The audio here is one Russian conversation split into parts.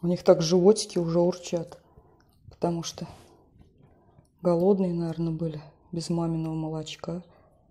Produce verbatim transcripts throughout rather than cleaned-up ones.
У них так животики уже урчат, потому что голодные, наверное, были без маминого молочка.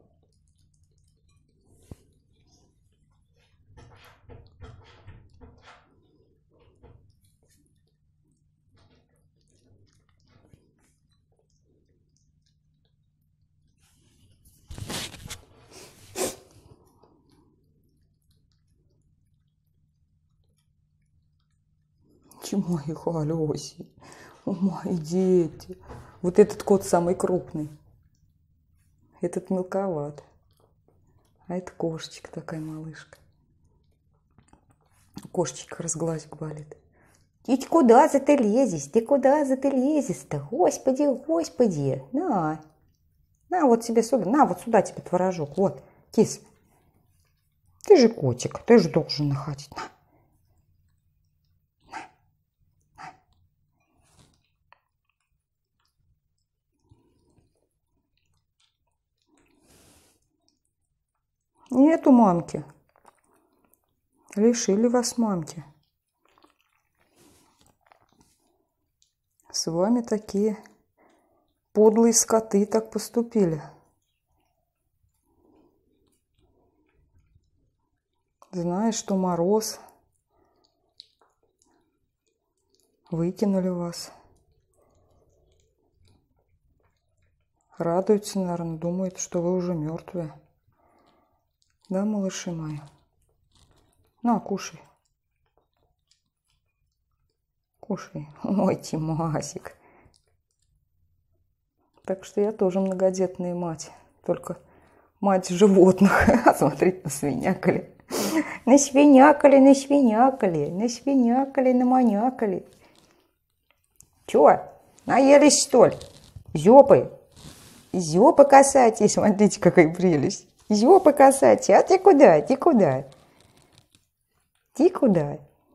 Мои холёси, мои дети. Вот этот кот самый крупный. Этот мелковат. А это кошечка такая малышка. Кошечка разглазик болит. Ты куда за ты лезешь? Ты куда за ты лезешь-то? Господи, господи. На. На вот тебе сюда. На вот сюда тебе творожок. Вот, кис. Ты же котик. Ты же должен находить. На. Нету мамки. Лишили вас мамки. С вами такие подлые скоты так поступили. Зная, что мороз, выкинули вас. Радуются, наверное, думают, что вы уже мертвые. Да, малыши мои? На, кушай. Кушай. Ой, Тимасик. Так что я тоже многодетная мать. Только мать животных. Смотрите, насвинякали. Насвинякали, насвинякали, насвинякали, наманякали. Чё? Наелись, что ли? Зёпы. Зёпы касайтесь. Смотрите, какая прелесть. Зёпы касайтесь. А ты куда? Ты куда? Ты куда?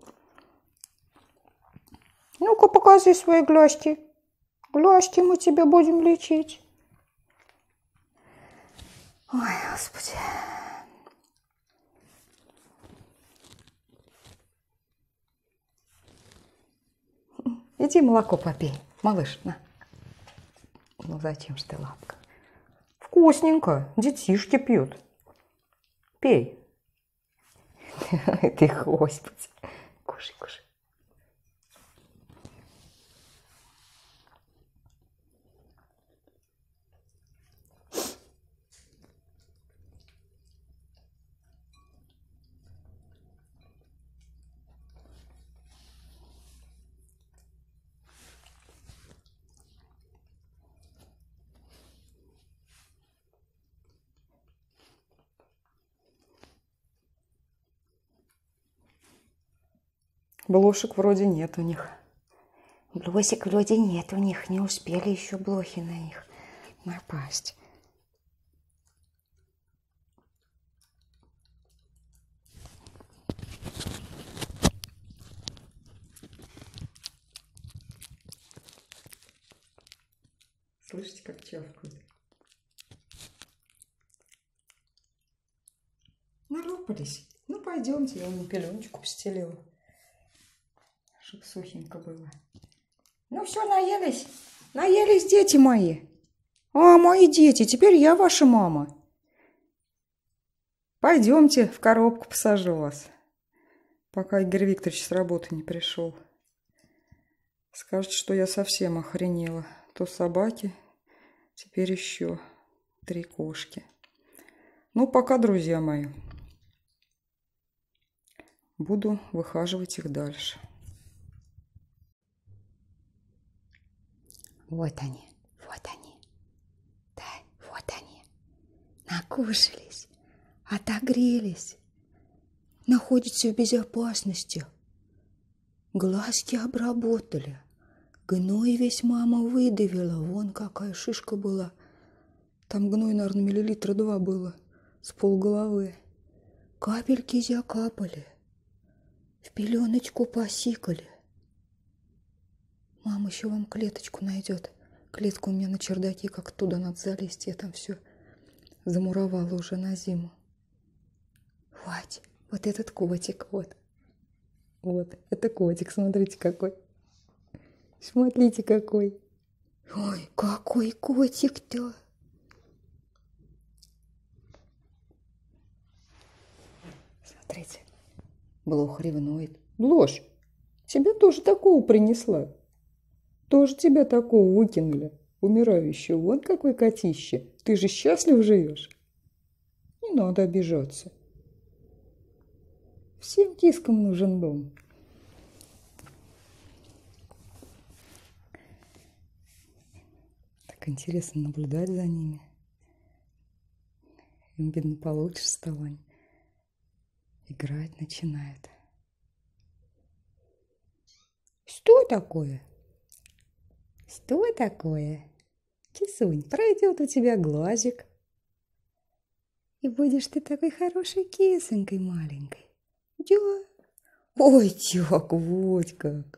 Ну-ка, покажи свои глазки. Глазки мы тебе будем лечить. Ой, Господи. Иди молоко попей, малыш, на. Ну зачем же ты лапка? Вкусненько, детишки пьют. Пей. Ты, Господи. Кушай, кушай. Блошек вроде нет у них. Блосик вроде нет у них. Не успели еще блохи на них напасть. Слышите, как чавкают? Налопались. Ну, пойдемте, я вам пеленочку постелила, чтоб сухенько было. Ну все, наелись. Наелись, дети мои. А, мои дети, теперь я ваша мама. Пойдемте, в коробку посажу вас, пока Игорь Викторович с работы не пришел. Скажет, что я совсем охренела. То собаки, теперь еще три кошки. Ну, пока, друзья мои. Буду выхаживать их дальше. Вот они, вот они. Да, вот они. Накушались, отогрелись, находятся в безопасности. Глазки обработали. Гной весь мама выдавила. Вон какая шишка была. Там гной, наверное, миллилитра два было. С полголовы. Капельки закапали. В пеленочку посикали. Мама еще вам клеточку найдет. Клетку у меня на чердаке, как туда надо залезть. Я там все замуровала уже на зиму. Вот, вот этот котик, вот. Вот, это котик, смотрите какой. Смотрите какой. Ой, какой котик-то. Смотрите. Блох ревнует. Блош, тебя тоже такого принесла. Тоже тебя такого выкинули, умирающего. Вон какой котище. Ты же счастлив живешь? Не надо обижаться. Всем кискам нужен дом. Так интересно наблюдать за ними. Им, видно, получше стало. Играть начинает. Что такое? Что такое? Кисунь, пройдет у тебя глазик. И будешь ты такой хорошей кисонькой маленькой. Да. Ой, тёк, вот как.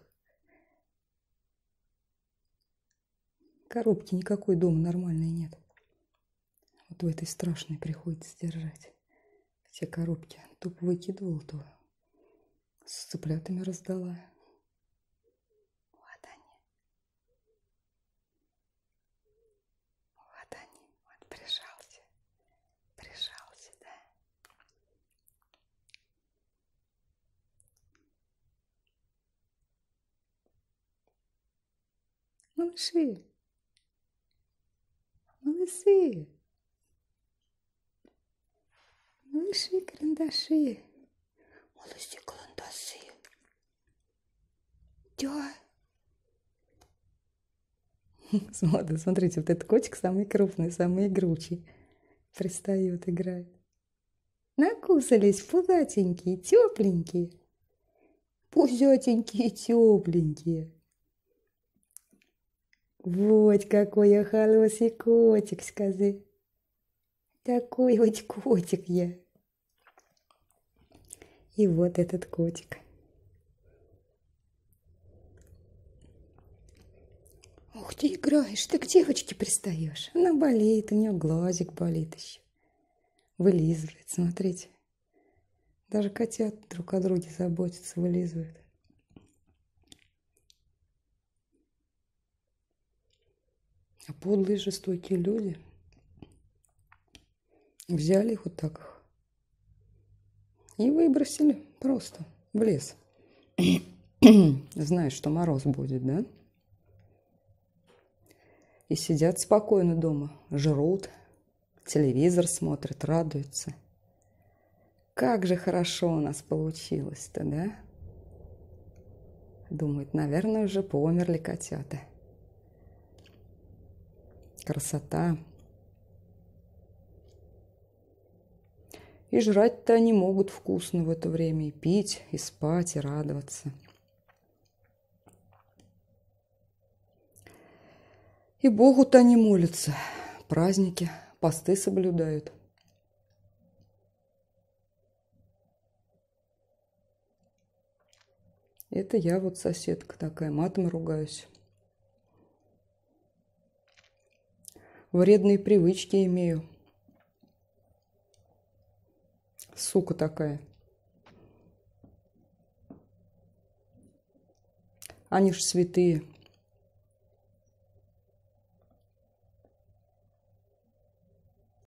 Коробки никакой дома нормальной нет. Вот в этой страшной приходится держать. Все коробки то выкидывала, то с цыплятами раздала. Вот они. Вот они. Вот прижался. Прижался, да. Малыши. Малыши. Малыши, карандаши. Малыши, карандаши. Да. Смотрите, смотрите, вот этот котик самый крупный, самый игручий. Пристает, играет. Накусались пузатенькие, тепленькие. Пузатенькие, тепленькие. Вот какой я хороший котик, скажи. Такой вот котик я. И вот этот котик. Ух ты, играешь, ты к девочке пристаешь. Она болеет, у нее глазик болит еще. Вылизывает, смотрите. Даже котят друг о друге заботятся, вылизывают. А подлые жестокие люди взяли их вот так и выбросили просто в лес. Знаешь, что мороз будет, да? И сидят спокойно дома, жрут, телевизор смотрят, радуются. Как же хорошо у нас получилось-то, да? Думают, наверное, уже померли котята. Красота. И жрать-то они могут вкусно в это время, и пить, и спать, и радоваться. И Богу-то они молятся, праздники, посты соблюдают. Это я вот соседка такая, матом ругаюсь. Вредные привычки имею. Сука такая. Они ж святые,